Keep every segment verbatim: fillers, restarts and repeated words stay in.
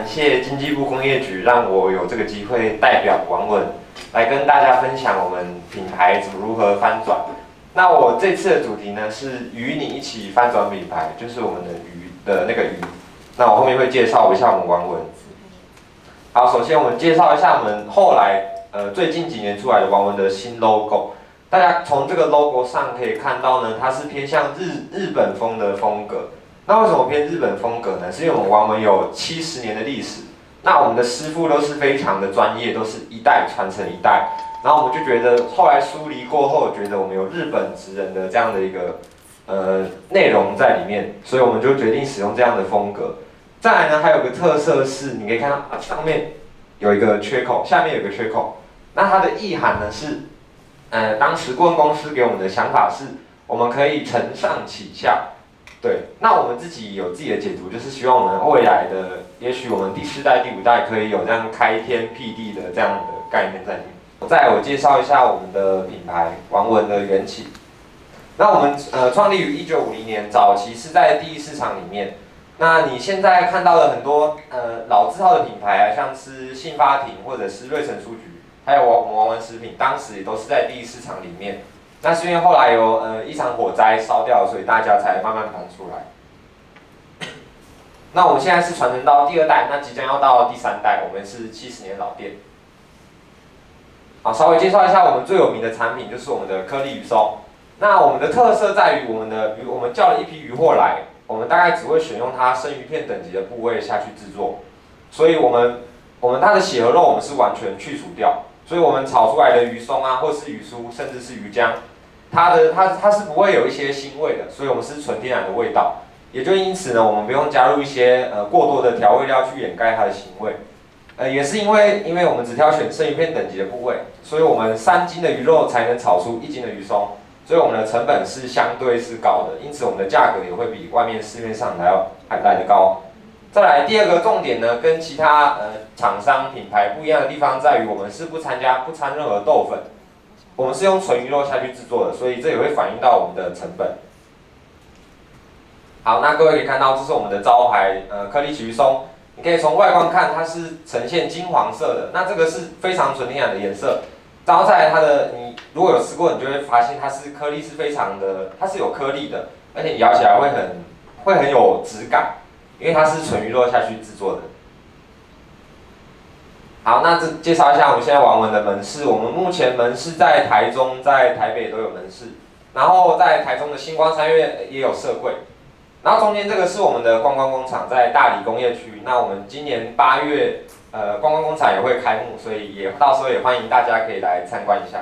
谢经济部工业局让我有这个机会代表王文来跟大家分享我们品牌怎么如何翻转。那我这次的主题呢是与你一起翻转品牌，就是我们的鱼的那个鱼。那我后面会介绍一下我们王文。好，首先我们介绍一下我们后来呃最近几年出来的王文的新 logo。大家从这个 logo 上可以看到呢，它是偏向日日本风的风格。那为什么偏日本风格呢？是因为我们王文有七十年的历史，那我们的师傅都是非常的专业，都是一代传承一代。然后我们就觉得，后来梳理过后，觉得我们有日本职人的这样的一个呃内容在里面，所以我们就决定使用这样的风格。再来呢，还有个特色是，你可以看到上面有一个缺口，下面有一个缺口。那它的意涵呢是，呃，当时顾问公司给我们的想法是，我们可以承上启下。对，那我们自己有自己的解读，就是希望我们未来的，也许我们第四代、第五代可以有这样开天辟地的这样的概念在里面。再来我介绍一下我们的品牌王文的缘起。那我们呃创立于一九五零年，早期是在第一市场里面。那你现在看到的很多呃老字号的品牌啊，像是信发亭或者是瑞诚书局，还有我们王文食品，当时也都是在第一市场里面。那是因为后来有呃一场火灾烧掉，所以大家才慢慢搬出来。那我们现在是传承到第二代，那即将要到第三代，我们是七十年老店。好，稍微介绍一下我们最有名的产品，就是我们的颗粒鱼松。那我们的特色在于我们的鱼，我们叫了一批鱼货来，我们大概只会选用它生鱼片等级的部位下去制作，所以我们我们它的血和肉我们是完全去除掉。所以我们炒出来的鱼松啊，或是鱼酥，甚至是鱼浆，它的它它是不会有一些腥味的，所以我们是纯天然的味道。也就因此呢，我们不用加入一些呃过多的调味料去掩盖它的腥味。呃，也是因为因为我们只挑选生鱼片等级的部位，所以我们三斤的鱼肉才能炒出一斤的鱼松，所以我们的成本是相对是高的，因此我们的价格也会比外面市面上还要还来得高。再来第二个重点呢，跟其他呃厂商品牌不一样的地方在于，我们是不参加不掺任何豆粉，我们是用纯鱼肉下去制作的，所以这也会反映到我们的成本。好，那各位可以看到，这是我们的招牌呃颗粒起鱼松，你可以从外观看，它是呈现金黄色的，那这个是非常纯天然的颜色。然后再来它的，你如果有吃过，你就会发现它是颗粒是非常的，它是有颗粒的，而且你咬起来会很会很有质感。因为它是纯鱼肉下去制作的。好，那这介绍一下我们现在王文的门市。我们目前门市在台中、在台北都有门市，然后在台中的星光三月也有设柜。然后中间这个是我们的观光工厂，在大里工业区。那我们今年八月，呃，观光工厂也会开幕，所以也到时候也欢迎大家可以来参观一下。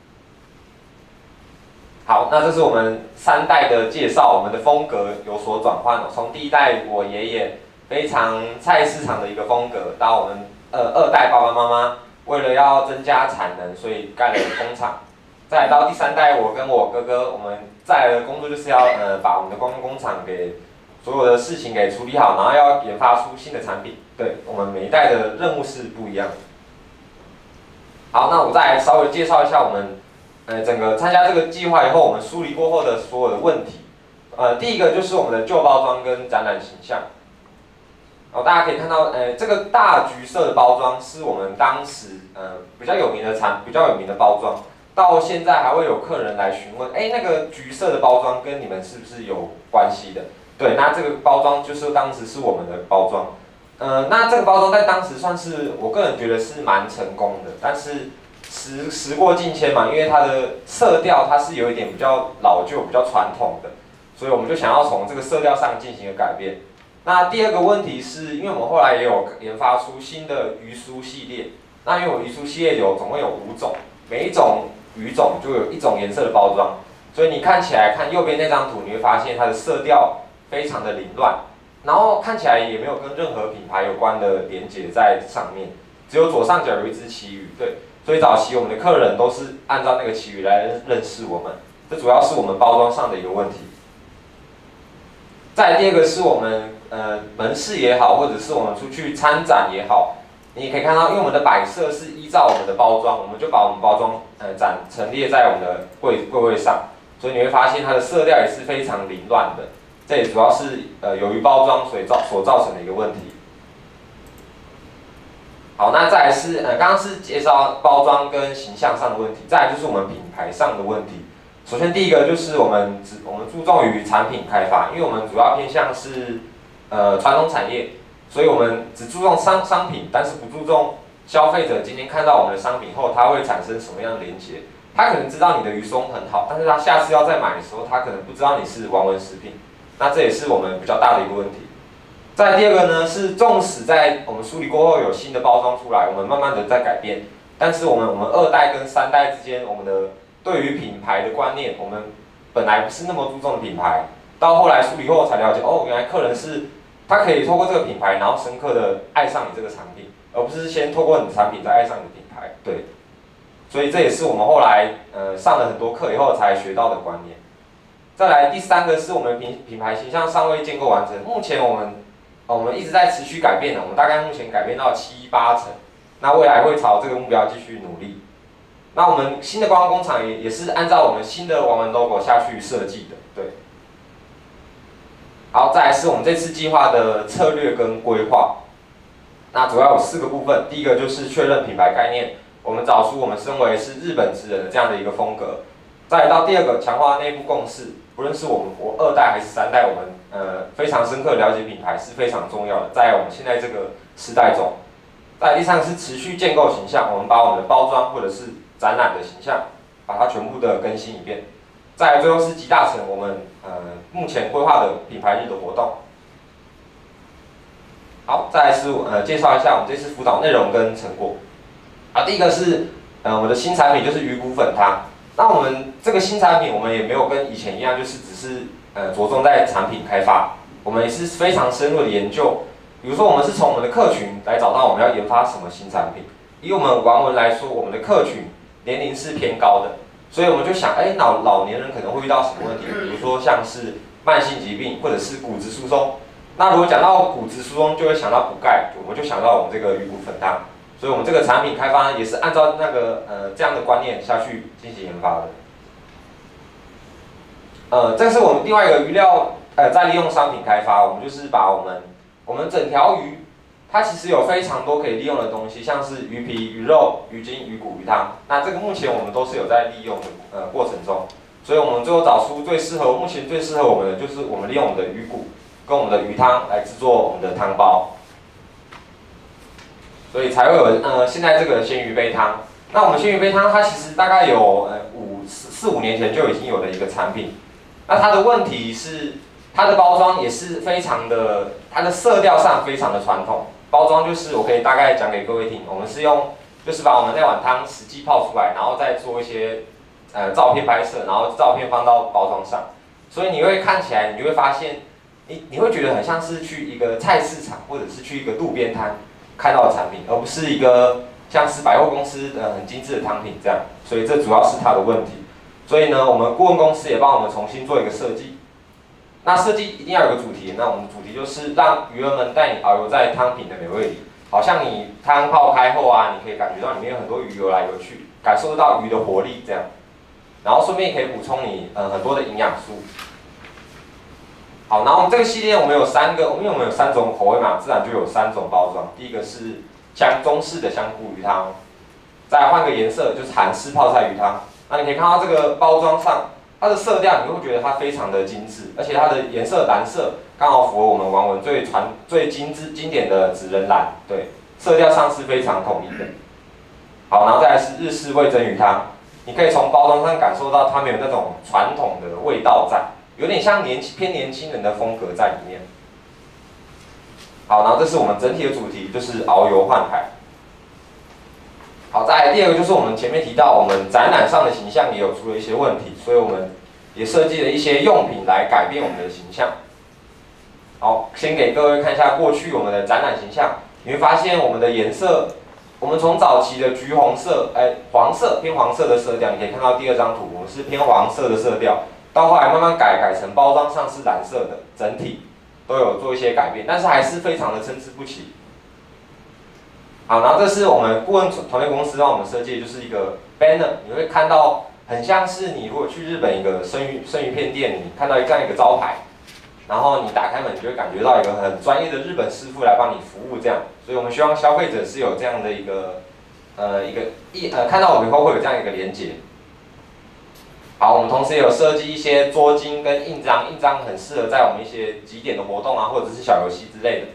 好，那这是我们三代的介绍，我们的风格有所转换哦。从第一代我爷爷非常菜市场的一个风格，到我们呃二代爸爸妈妈为了要增加产能，所以盖了工厂。再来到第三代，我跟我哥哥，我们再来的工作就是要呃把我们的观光工厂给所有的事情给处理好，然后要研发出新的产品。对，我们每一代的任务是不一样的。好，那我再来稍微介绍一下我们。呃，整个参加这个计划以后，我们梳理过后的所有的问题，呃，第一个就是我们的旧包装跟展览形象。哦，大家可以看到，呃，这个大橘色的包装是我们当时呃比较有名的产，比较有名的包装，到现在还会有客人来询问，哎，那个橘色的包装跟你们是不是有关系的？对，那这个包装就是当时是我们的包装，呃，那这个包装在当时算是我个人觉得是蛮成功的，但是。时时过境迁嘛，因为它的色调它是有一点比较老旧、比较传统的，所以我们就想要从这个色调上进行一个改变。那第二个问题是，因为我们后来也有研发出新的鱼酥系列，那因为我们鱼酥系列有总共有五种，每一种鱼种就有一种颜色的包装，所以你看起来看右边那张图，你会发现它的色调非常的凌乱，然后看起来也没有跟任何品牌有关的连结在上面，只有左上角有一只旗鱼，对。所以早期我们的客人都是按照那个旗语来认识我们，这主要是我们包装上的一个问题。再来第二个是我们呃门市也好，或者是我们出去参展也好，你也可以看到，因为我们的摆设是依照我们的包装，我们就把我们包装呃展陈列在我们的柜柜位上，所以你会发现它的色调也是非常凌乱的，这也主要是呃由于包装所造所造成的一个问题。 好，那再来是呃，刚刚是介绍包装跟形象上的问题，再来就是我们品牌上的问题。首先第一个就是我们只我们注重于产品开发，因为我们主要偏向是呃传统产业，所以我们只注重商商品，但是不注重消费者今天看到我们的商品后，它会产生什么样的连结。他可能知道你的鱼松很好，但是他下次要再买的时候，他可能不知道你是王文食品，那这也是我们比较大的一个问题。再第二个呢，是纵使在我们梳理过后有新的包装出来，我们慢慢的在改变，但是我们我们二代跟三代之间，我们的对于品牌的观念，我们本来不是那么注重的品牌，到后来梳理后才了解，哦，原来客人是他可以透过这个品牌，然后深刻的爱上你这个产品，而不是先透过你的产品再爱上你的品牌，对。所以这也是我们后来呃上了很多课以后才学到的观念。再来第三个是我们品品牌形象尚未建构完成，目前我们我们一直在持续改变的，我们大概目前改变到七八成，那未来会朝这个目标继续努力。那我们新的观光工厂也也是按照我们新的王文 logo 下去设计的，对。好，再来是我们这次计划的策略跟规划，那主要有四个部分，第一个就是确认品牌概念。我们找出我们身为是日本职人的这样的一个风格，再来到第二个强化内部共识，不论是我们我二代还是三代，我们呃非常深刻了解品牌是非常重要的，在我们现在这个时代中。再来第三个是持续建构形象，我们把我们的包装或者是展览的形象，把它全部的更新一遍。再来最后是集大成我们呃目前规划的品牌日的活动。好，再来是呃介绍一下我们这次辅导内容跟成果。啊，第一个是，呃，我们的新产品就是鱼骨粉汤。那我们这个新产品，我们也没有跟以前一样，就是只是呃着重在产品开发，我们也是非常深入的研究。比如说，我们是从我们的客群来找到我们要研发什么新产品。以我们王文来说，我们的客群年龄是偏高的，所以我们就想，哎，老老年人可能会遇到什么问题？比如说像是慢性疾病或者是骨质疏松。那如果讲到骨质疏松，就会想到补钙，我们就想到我们这个鱼骨粉汤。所以我们这个产品开发也是按照那个呃这样的观念下去进行研发的。呃，这是我们另外一个鱼料呃再利用商品开发，我们就是把我们我们整条鱼，它其实有非常多可以利用的东西，像是鱼皮、鱼肉、鱼筋、鱼骨、鱼汤。那这个目前我们都是有在利用的呃过程中，所以我们最后找出最适合目前最适合我们的，就是我们利用我们的鱼骨跟我们的鱼汤来制作我们的汤包。所以才会有呃现在这个鲜鱼杯汤。那我们鲜鱼杯汤它其实大概有呃五四五年前就已经有的一个产品。那它的问题是它的包装也是非常的，它的色调上非常的传统。包装就是我可以大概讲给各位听，我们是用就是把我们那碗汤实际泡出来，然后再做一些呃照片拍摄，然后照片放到包装上。所以你会看起来，你就会发现，你你会觉得很像是去一个菜市场或者是去一个路边摊看到的产品，而不是一个像是百货公司的很精致的汤品这样，所以这主要是它的问题。所以呢，我们顾问公司也帮我们重新做一个设计。那设计一定要有个主题，那我们的主题就是让鱼儿们带你遨游在汤品的美味里，好像你汤泡开后啊，你可以感觉到里面有很多鱼游来游去，感受到鱼的活力这样，然后顺便也可以补充你呃很多的营养素。好，然后我们这个系列我们有三个，因为我们有三种口味嘛，自然就有三种包装。第一个是香中式的香菇鱼汤，再来换个颜色就是韩式泡菜鱼汤。那你可以看到这个包装上，它的色调你会觉得它非常的精致，而且它的颜色蓝色刚好符合我们王文最传最精致经典的纸人蓝，对，色调上是非常统一的。好，然后再来是日式味噌鱼汤，你可以从包装上感受到它们有那种传统的味道在。有点像年轻偏年轻人的风格在里面。好，然后这是我们整体的主题，就是遨游幻海。好，再来第二个就是我们前面提到，我们展览上的形象也有出了一些问题，所以我们也设计了一些用品来改变我们的形象。好，先给各位看一下过去我们的展览形象，你会发现我们的颜色，我们从早期的橘红色，哎，黄色偏黄色的色调，你可以看到第二张图，我们是偏黄色的色调。到后来慢慢改改成包装上是蓝色的，整体都有做一些改变，但是还是非常的参差不齐。好，然后这是我们顾问团队公司帮我们设计的，就是一个 banner， 你会看到很像是你如果去日本一个生鱼生鱼片店，你看到这样一个招牌，然后你打开门，你就会感觉到一个很专业的日本师傅来帮你服务这样。 所以我们希望消费者是有这样的一个呃一个一呃看到我们以后会有这样一个连结。好，我们同时也有设计一些桌巾跟印章，印章很适合在我们一些集点的活动啊，或者是小游戏之类的。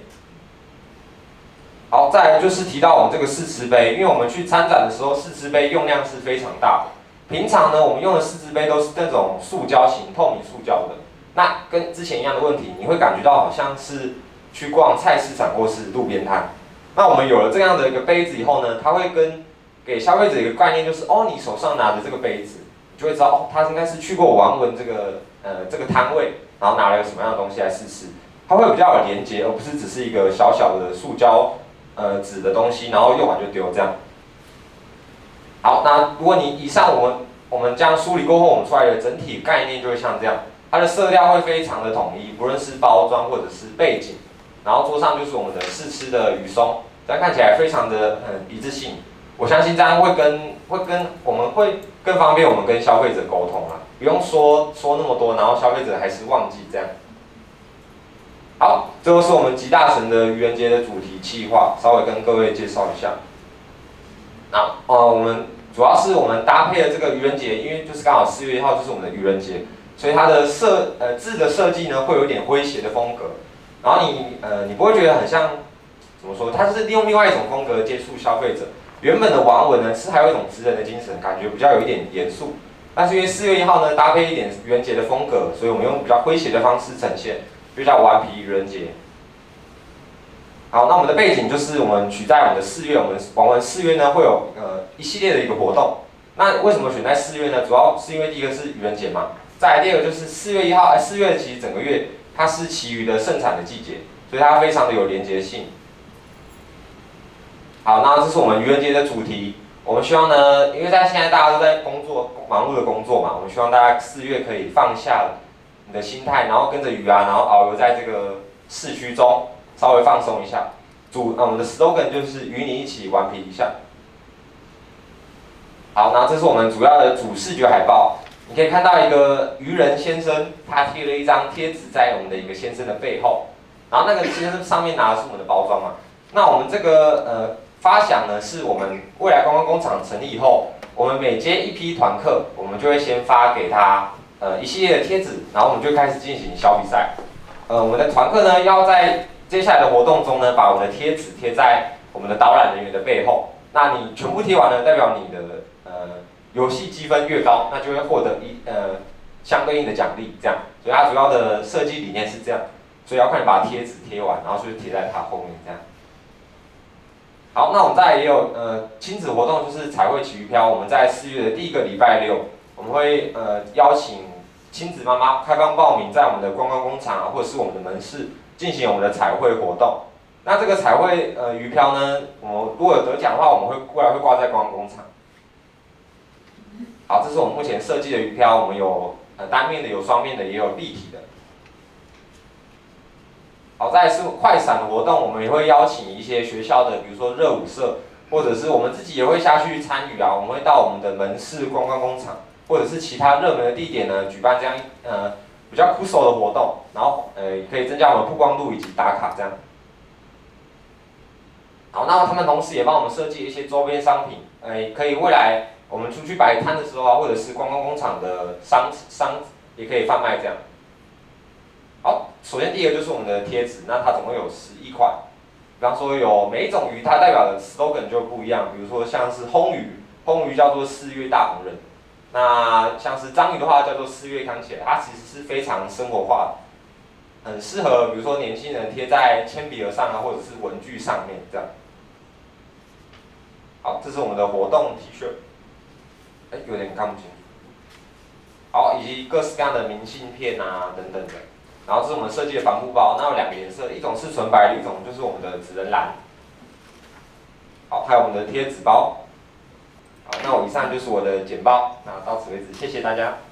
好，再来就是提到我们这个试吃杯，因为我们去参展的时候，试吃杯用量是非常大的。平常呢，我们用的试吃杯都是那种塑胶型、透明塑胶的。那跟之前一样的问题，你会感觉到好像是去逛菜市场或是路边摊。那我们有了这样的一个杯子以后呢，它会跟给消费者一个概念，就是哦，你手上拿的这个杯子，你就会知道哦，他应该是去过玩文这个呃这个摊位，然后拿了什么样的东西来试吃，它会比较有连结，而不是只是一个小小的塑胶。呃，纸的东西，然后用完就丢这样。好，那如果你以上我们我们这样梳理过后，我们出来的整体概念就会像这样，它的色调会非常的统一，不论是包装或者是背景，然后桌上就是我们的试吃的鱼松，这样看起来非常的很一致性。我相信这样会跟会跟我们会更方便我们跟消费者沟通啦，不用说说那么多，然后消费者还是忘记这样。好，最后是我们集大成的愚人节的主题企划，稍微跟各位介绍一下。那呃，我们主要是我们搭配了这个愚人节，因为就是刚好四月一号就是我们的愚人节，所以它的设呃字的设计呢会有一点诙谐的风格，然后你呃你不会觉得很像怎么说，它是利用另外一种风格接触消费者。原本的玩文呢是还有一种职人的精神，感觉比较有一点严肃，但是因为四月一号呢搭配一点愚人节的风格，所以我们用比较诙谐的方式呈现。就叫顽皮愚人节。好，那我们的背景就是我们取在我们的四月，我们玩完四月呢会有呃一系列的一个活动。那为什么选在四月呢？主要是因为第一个是愚人节嘛，再来第二个就是四月一号，哎，四月其实整个月它是旗鱼的盛产的季节，所以它非常的有连结性。好，那这是我们愚人节的主题。我们希望呢，因为在现在大家都在工作忙碌的工作嘛，我们希望大家四月可以放下你的心态，然后跟着鱼啊，然后遨游在这个市区中，稍微放松一下。主，呃，我们的 slogan 就是与你一起顽皮一下。好，然后这是我们主要的主视觉海报，你可以看到一个渔人先生，他贴了一张贴纸在我们的一个先生的背后，然后那个先生上面拿的是我们的包装嘛。那我们这个呃发想呢，是我们未来观光工厂成立以后，我们每接一批团客，我们就会先发给他。呃，一系列的贴纸，然后我们就开始进行小比赛。呃，我们的团客呢，要在接下来的活动中呢，把我们的贴纸贴在我们的导览人员的背后。那你全部贴完了，代表你的呃游戏积分越高，那就会获得一呃相对应的奖励。这样，所以它主要的设计理念是这样。所以要快点把贴纸贴完，然后就贴在它后面这样。好，那我们再来也有呃亲子活动，就是彩绘旗鱼漂。我们在四月的第一个礼拜六。我们会呃邀请亲子妈妈开放报名，在我们的观光工厂啊，或者是我们的门市进行我们的彩绘活动。那这个彩绘呃鱼漂呢，我们如果有得奖的话，我们会过来会挂在观光工厂。好，这是我们目前设计的鱼漂，我们有呃单面的，有双面的，也有立体的。好，再来是快闪的活动，我们也会邀请一些学校的，比如说热舞社，或者是我们自己也会下去参与啊。我们会到我们的门市观光工厂。或者是其他热门的地点呢，举办这样呃比较酷手的活动，然后呃可以增加我们曝光度以及打卡这样。好，那么他们同时也帮我们设计一些周边商品，呃可以未来我们出去摆摊的时候啊，或者是观光工厂的商商也可以贩卖这样。好，首先第一个就是我们的贴纸，那它总共有十一款，比方说有每一种鱼它代表的 slogan 就不一样，比如说像是烘鱼，烘鱼叫做四月大红人。那像是章鱼的话叫做四月康起来，它其实是非常生活化的，很适合比如说年轻人贴在铅笔盒上啊，或者是文具上面这样。好，这是我们的活动 T 恤，哎，有点看不清楚。好，以及各式各样的明信片啊等等的。然后这是我们设计的帆布包，那有两个颜色，一种是纯白的，一种就是我们的纸人蓝。好，还有我们的贴纸包。好，那我以上就是我的简报，那到此为止，谢谢大家。